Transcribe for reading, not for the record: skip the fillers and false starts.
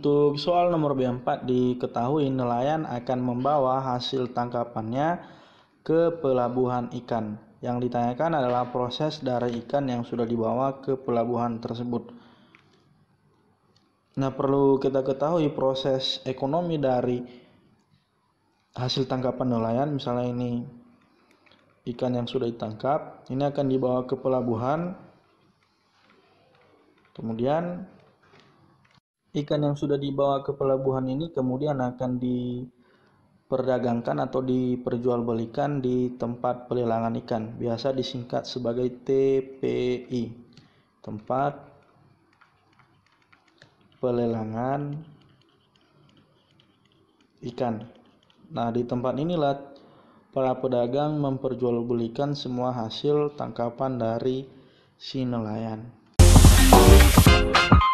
Untuk soal nomor B4, diketahui nelayan akan membawa hasil tangkapannya ke pelabuhan ikan. Yang ditanyakan adalah proses dari ikan yang sudah dibawa ke pelabuhan tersebut. Nah, perlu kita ketahui proses ekonomi dari hasil tangkapan nelayan. Misalnya ini ikan yang sudah ditangkap, ini akan dibawa ke pelabuhan. Kemudian ikan yang sudah dibawa ke pelabuhan ini kemudian akan diperdagangkan atau diperjualbelikan di tempat pelelangan ikan, biasa disingkat sebagai TPI, tempat pelelangan ikan. Nah, di tempat inilah para pedagang memperjualbelikan semua hasil tangkapan dari si nelayan.